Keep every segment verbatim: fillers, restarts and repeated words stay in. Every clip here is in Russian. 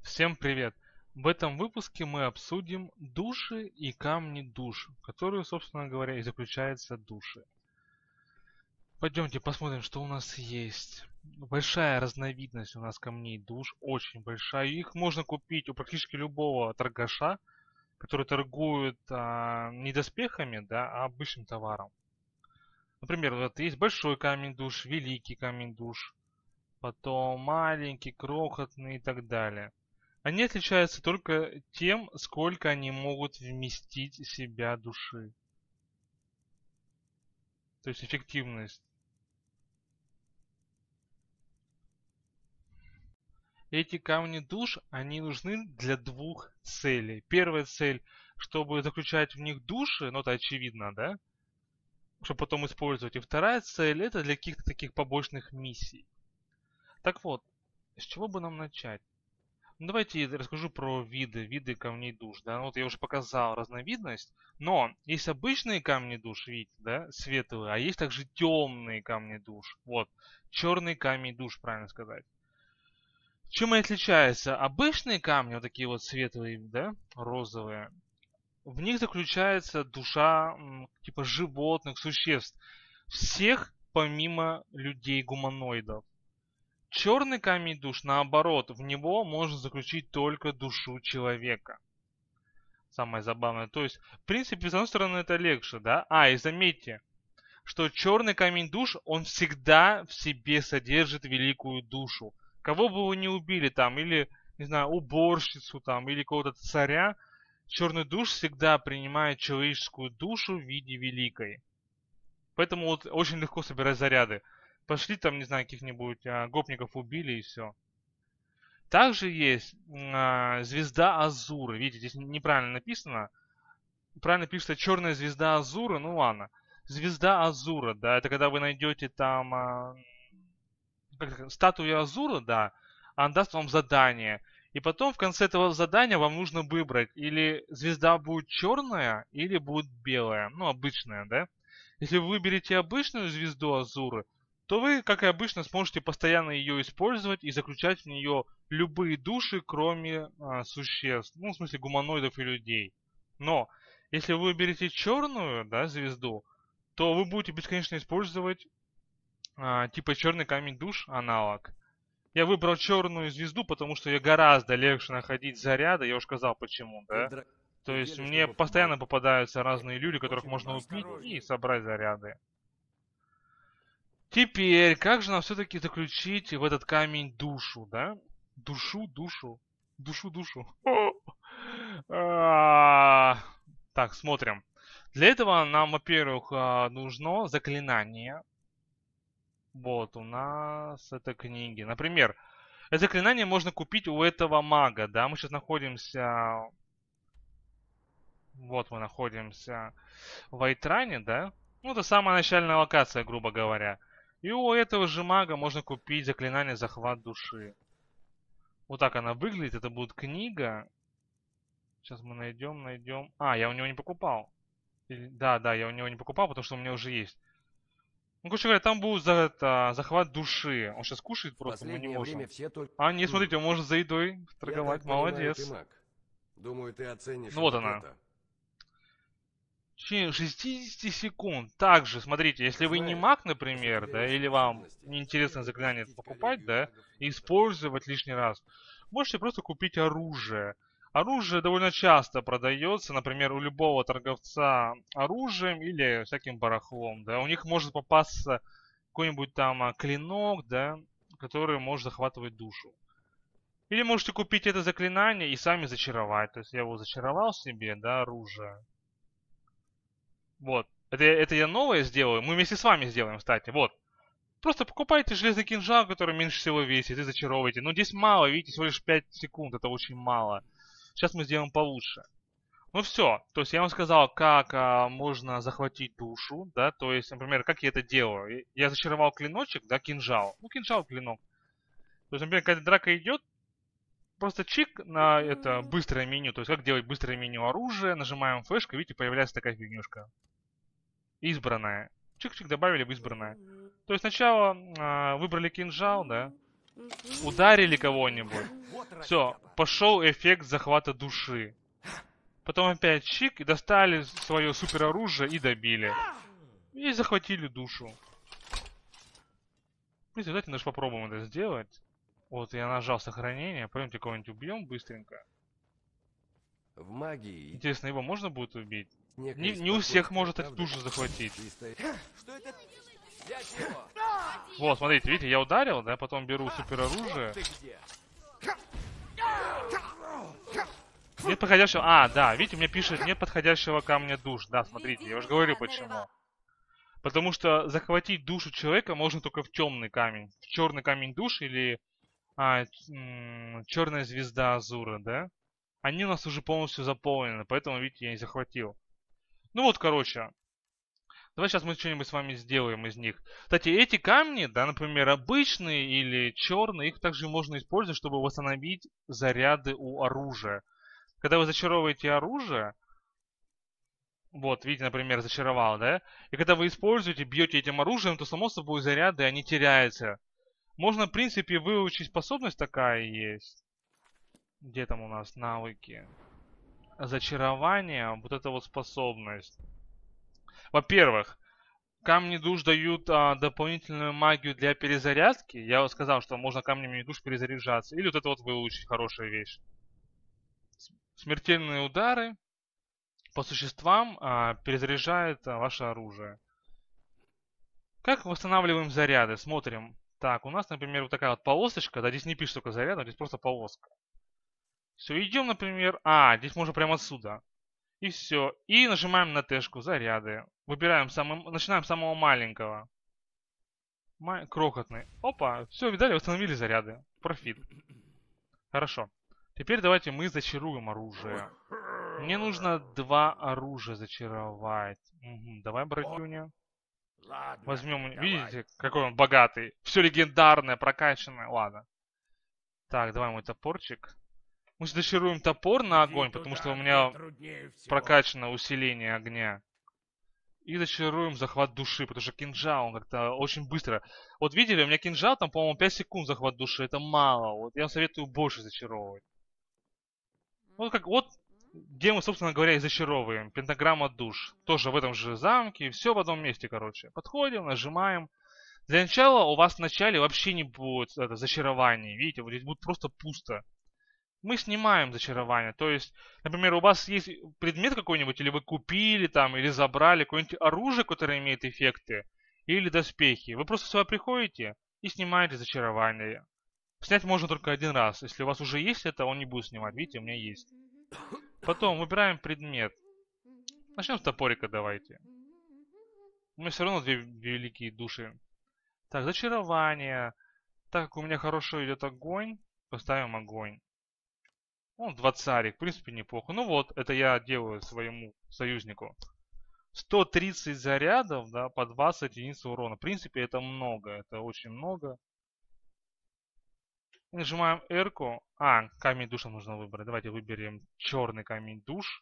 Всем привет! В этом выпуске мы обсудим души и камни душ, в которые, собственно говоря, и заключаются души. Пойдемте посмотрим, что у нас есть. Большая разновидность у нас камней душ, очень большая. Их можно купить у практически любого торгаша, который торгует а, не доспехами, да, а обычным товаром. Например, вот есть большой камень душ, великий камень душ, потом маленький, крохотный и так далее. Они отличаются только тем, сколько они могут вместить в себя души. То есть эффективность. Эти камни душ, они нужны для двух целей. Первая цель, чтобы заключать в них души, ну это очевидно, да? Чтобы потом использовать. И вторая цель, это для каких-то таких побочных миссий. Так вот, с чего бы нам начать? Ну, давайте я расскажу про виды, виды камней душ. Да? Ну, вот я уже показал разновидность, но есть обычные камни душ, видите, да, светлые, а есть также темные камни душ. Вот, черный камень душ, правильно сказать. Чем они отличаются? Обычные камни, вот такие вот светлые, да, розовые, в них заключается душа типа животных, существ. Всех помимо людей-гуманоидов. Черный камень душ, наоборот, в него можно заключить только душу человека. Самое забавное. То есть, в принципе, с одной стороны, это легче, да? А, и заметьте, что черный камень душ, он всегда в себе содержит великую душу. Кого бы вы ни убили там, или, не знаю, уборщицу там, или кого-то царя, черный душ всегда принимает человеческую душу в виде великой. Поэтому вот очень легко собирать заряды. Пошли там, не знаю, каких-нибудь а, гопников убили и все. Также есть а, звезда Азуры. Видите, здесь неправильно написано. Правильно пишется черная звезда Азуры. Ну ладно. Звезда Азура, да, это когда вы найдете там а, как, статую Азура, да, она даст вам задание. И потом в конце этого задания вам нужно выбрать, или звезда будет черная, или будет белая. Ну, обычная, да. Если вы выберете обычную звезду Азуры, то вы, как и обычно, сможете постоянно ее использовать и заключать в нее любые души, кроме а, существ. Ну, в смысле, гуманоидов и людей. Но, если вы выберете черную, да, звезду, то вы будете бесконечно использовать а, типа черный камень душ аналог. Я выбрал черную звезду, потому что ее гораздо легче находить заряды. Я уже сказал почему, да? То есть мне постоянно попадаются разные люди, которых можно убить и собрать заряды. Теперь, как же нам все-таки заключить в этот камень душу, да? Душу, душу. Душу, душу. А, Так, смотрим. Для этого нам, во-первых, а, нужно заклинание. Вот, у нас это книги. Например, это заклинание можно купить у этого мага, да? Мы сейчас находимся... Вот мы находимся в Айтране, да? Ну, это самая начальная локация, грубо говоря. И у этого же мага можно купить заклинание захват души. Вот так она выглядит. Это будет книга. Сейчас мы найдем, найдем. А, я у него не покупал. Или... Да, да, я у него не покупал, потому что у меня уже есть. Ну, короче говоря, там будет за это, захват души. Он сейчас кушает просто, мы не можем. Все только... А, не, смотрите, он может за едой торговать. Молодец. Понимаю, ты маг. Думаю, ты оценишь ну, вот она. Это. В течение шестидесяти секунд. Также, смотрите, если вы не маг, например, да, или вам неинтересно заклинание покупать, да, и использовать лишний раз, можете просто купить оружие. Оружие довольно часто продается, например, у любого торговца оружием или всяким барахлом, да. У них может попасться какой-нибудь там клинок, да, который может захватывать душу. Или можете купить это заклинание и сами зачаровать. То есть я его зачаровал себе, да, оружие. Вот. Это, это я новое сделаю. Мы вместе с вами сделаем, кстати. Вот. Просто покупайте железный кинжал, который меньше всего весит, и зачаровывайте. Но здесь мало, видите, всего лишь пять секунд. Это очень мало. Сейчас мы сделаем получше. Ну все. То есть я вам сказал, как а, можно захватить душу, да. То есть, например, как я это делаю. Я зачаровал клиночек, да, кинжал. Ну, кинжал, клинок. То есть, например, когда драка идет, просто чик на это быстрое меню. То есть, как делать быстрое меню оружия. Нажимаем флешку, видите, появляется такая фигнюшка. Избранная. Чик-чик добавили в избранное. То есть сначала э, выбрали кинжал, да. ударили кого-нибудь. Все, пошел эффект захвата души. Потом опять чик, и достали свое супероружие и добили. И захватили душу. Давайте даже попробуем это сделать. Вот, я нажал сохранение. Пойдемте кого-нибудь убьем быстренько. В магии... Интересно, его можно будет убить? Не, не у всех может эту душу захватить. Что это? Вот, смотрите, видите, я ударил, да, потом беру супероружие. Нет подходящего... А, да, видите, мне пишет, нет подходящего камня душ. Да, смотрите, я уже говорю почему. Потому что захватить душу человека можно только в темный камень. В черный камень душ или а, черная звезда Азура, да? Они у нас уже полностью заполнены, поэтому, видите, я не захватил. Ну вот, короче. Давай сейчас мы что-нибудь с вами сделаем из них. Кстати, эти камни, да, например, обычные или черные, их также можно использовать, чтобы восстановить заряды у оружия. Когда вы зачаровываете оружие, вот, видите, например, зачаровал, да? И когда вы используете, бьете этим оружием, то, само собой, заряды, они теряются. Можно, в принципе, выучить способность такая есть. Где там у нас навыки? Зачарование, вот эта вот способность. Во-первых, камни душ дают а, дополнительную магию для перезарядки. Я вот сказал, что можно камнями душ перезаряжаться. Или вот это вот выучить, хорошая вещь. Смертельные удары по существам а, перезаряжает а, ваше оружие. Как восстанавливаем заряды? Смотрим. Так, у нас, например, вот такая вот полосочка. Да, здесь не пишет только заряд, а здесь просто полоска. Все, идем, например... А, здесь можно прямо отсюда. И все. И нажимаем на тэшку заряды. Выбираем самый... Начинаем с самого маленького. Ма... Крохотный. Опа, все, видали, восстановили заряды. Профит. Хорошо. Теперь давайте мы зачаруем оружие. Мне нужно два оружия зачаровать. Угу. Давай, братюня. Ладно, Возьмем, давай. видите, какой он богатый. Все легендарное, прокачанное. Ладно. Так, давай мой топорчик. Мы зачаруем топор на огонь, потому что у меня прокачано усиление огня. И зачаруем захват души, потому что кинжал, он как-то очень быстро. Вот видели, у меня кинжал, там, по-моему, пять секунд захват души. Это мало. Вот я советую больше зачаровывать. Вот как, вот, где мы, собственно говоря, и зачаровываем. Пентаграмма душ. Тоже в этом же замке. Все в одном месте, короче. Подходим, нажимаем. Для начала у вас в начале вообще не будет это, зачарований. Видите, вот здесь будет просто пусто. Мы снимаем зачарование. То есть, например, у вас есть предмет какой-нибудь, или вы купили там, или забрали какое-нибудь оружие, которое имеет эффекты, или доспехи. Вы просто сюда приходите и снимаете зачарование. Снять можно только один раз. Если у вас уже есть это, он не будет снимать. Видите, у меня есть. Потом выбираем предмет. Начнем с топорика, давайте. У меня все равно две великие души. Так, зачарование. Так как у меня хорошо идет огонь, поставим огонь. Он двадцарик, в принципе, неплохо. Ну вот, это я делаю своему союзнику. сто тридцать зарядов, да, по двадцать единиц урона. В принципе, это много, это очень много. И нажимаем R-ку. А, камень душа нужно выбрать. Давайте выберем черный камень душ.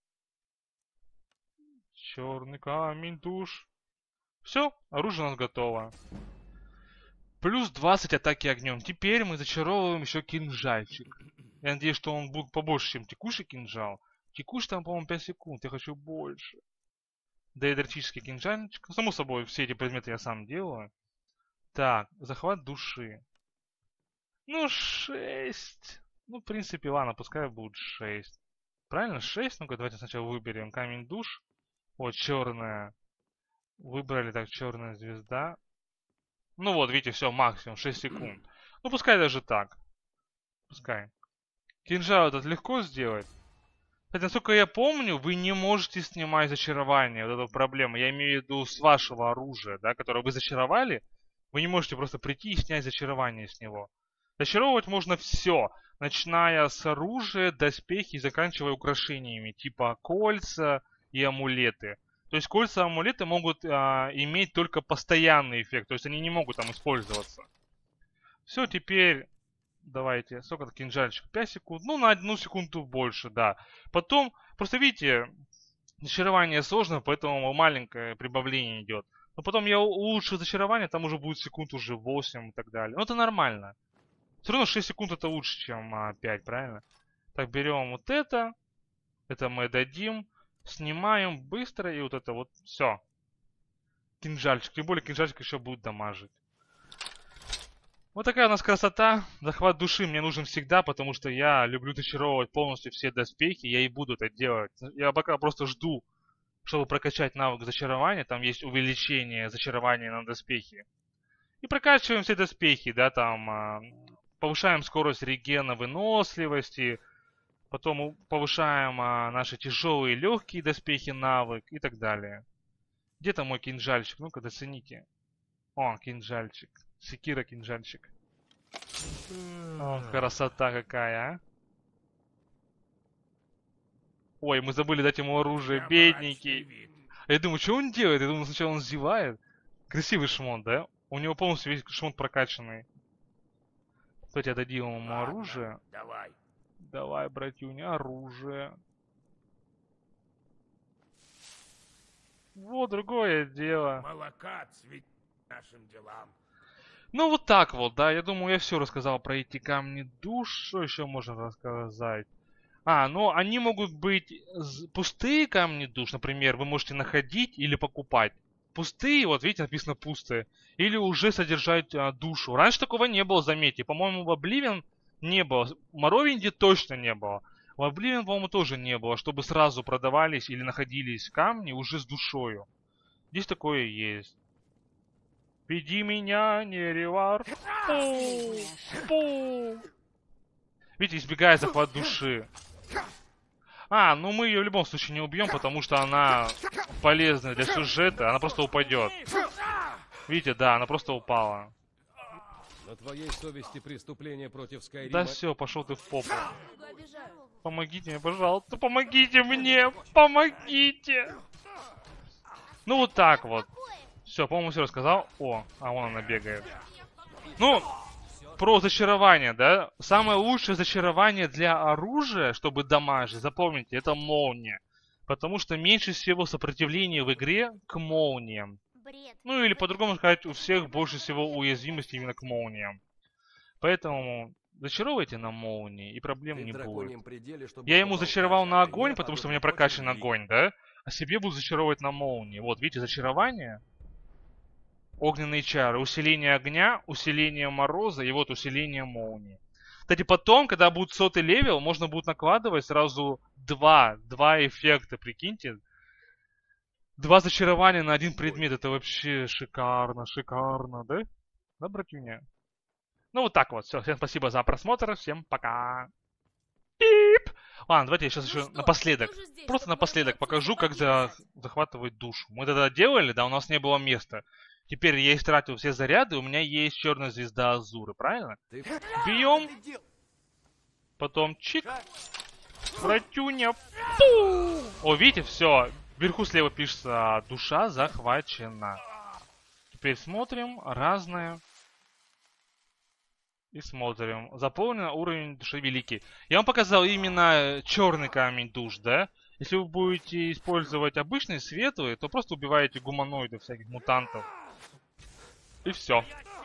Черный камень душ. Все, оружие у нас готово. Плюс двадцать атаки огнем. Теперь мы зачаровываем еще кинжальчик. Я надеюсь, что он будет побольше, чем текущий кинжал. Текущий там, по-моему, пять секунд. Я хочу больше. Доэдротический кинжальчик. Само собой, все эти предметы я сам делаю. Так, захват души. Ну, шесть. Ну, в принципе, ладно, пускай будет шесть. Правильно, шесть? Ну-ка, давайте сначала выберем камень душ. Вот, черная. Выбрали, так, черная звезда. Ну вот, видите, все, максимум, шесть секунд. Ну, пускай даже так. Пускай. Кинжал этот легко сделать. Кстати, насколько я помню, вы не можете снимать зачарование. Вот эта проблема. Я имею в виду с вашего оружия, да, которое вы зачаровали. Вы не можете просто прийти и снять зачарование с него. Зачаровывать можно все. Начиная с оружия, доспехи и заканчивая украшениями. Типа кольца и амулеты. То есть кольца и амулеты могут а, иметь только постоянный эффект. То есть они не могут там использоваться. Все, теперь... Давайте, сколько-то кинжальчик? пять секунд. Ну, на одну секунду больше, да. Потом, просто видите, зачарование сложно, поэтому маленькое прибавление идет. Но потом я улучшу зачарование, там уже будет секунд уже восемь и так далее. Ну, это нормально. Все равно шесть секунд это лучше, чем а, пять, правильно? Так, берем вот это. Это мы дадим. Снимаем быстро. И вот это вот. Все. Кинжальчик. Тем более кинжальчик еще будет дамажить. Вот такая у нас красота. Захват души мне нужен всегда, потому что я люблю зачаровывать полностью все доспехи. Я и буду это делать. Я пока просто жду, чтобы прокачать навык зачарования. Там есть увеличение зачарования на доспехи. И прокачиваем все доспехи, да, там а, повышаем скорость регена выносливости, потом повышаем а, наши тяжелые и легкие доспехи, навык и так далее. Где там мой кинжальчик? Ну-ка, доцените. О, кинжальчик. Секира кинжальчик. О, красота какая, а. Ой, мы забыли дать ему оружие, бедненький. Я думаю, что он делает? Я думаю, сначала он зевает. Красивый шмон, да? У него полностью весь шмон прокачанный. Кстати, отдадим ему Ладно, оружие. Давай. Давай, братюня, оружие. Вот другое дело. Молока цвет нашим делам. Ну вот так вот, да. Я думаю, я все рассказал про эти камни душ. Что еще можно рассказать? А, ну они могут быть пустые камни душ, например, вы можете находить или покупать. Пустые, вот видите, написано пустые. Или уже содержать а, душу. Раньше такого не было, заметьте. По-моему, в Обливион не было. В Моровинде точно не было. В Обливион, по-моему, тоже не было, чтобы сразу продавались или находились камни уже с душою. Здесь такое есть. Веди меня, Неривар. Пу, пу. Видите, избегая захват души. А, ну мы ее в любом случае не убьем, потому что она полезна для сюжета. Она просто упадет. Видите, да, она просто упала. На твоей совести преступление против Скайрима. Да все, пошел ты в попу. Помогите мне, пожалуйста, помогите мне, помогите. Ну вот так вот. Все, по-моему, все рассказал. О, а вон она бегает. Ну, про зачарование, да? Самое лучшее зачарование для оружия, чтобы дамажить, запомните, это молния. Потому что меньше всего сопротивления в игре к молниям. Ну или по-другому сказать, у всех больше всего уязвимости именно к молниям. Поэтому зачаровывайте на молнии, и проблем не будет. Пределе, Я ему зачаровал на огонь, потому что у меня прокачан огонь, да? А себе буду зачаровывать на молнии. Вот, видите, зачарование. Огненные чары. Усиление огня, усиление мороза и вот усиление молнии. Кстати, потом, когда будет сотый левел, можно будет накладывать сразу два, два эффекта, прикиньте. Два зачарования на один предмет. Это вообще шикарно, шикарно, да? Да, братюня? Ну вот так вот. Все, всем спасибо за просмотр. Всем пока. Пип! Ладно, давайте я сейчас Ну еще что, напоследок. ты уже здесь, Просто чтобы напоследок разобраться покажу, с как за... богиней? захватывать душу. Мы тогда делали, да, у нас не было места. Теперь я истратил все заряды, у меня есть черная звезда Азуры, правильно? Ты... Бьем, Ты дел- потом чик, Шаг. братюня. Пу! О, видите, все. Вверху слева пишется душа захвачена. Теперь смотрим, разное. И смотрим. Заполнен уровень души великий. Я вам показал именно черный камень душ, да? Если вы будете использовать обычные светлые, то просто убиваете гуманоидов, всяких мутантов. И все.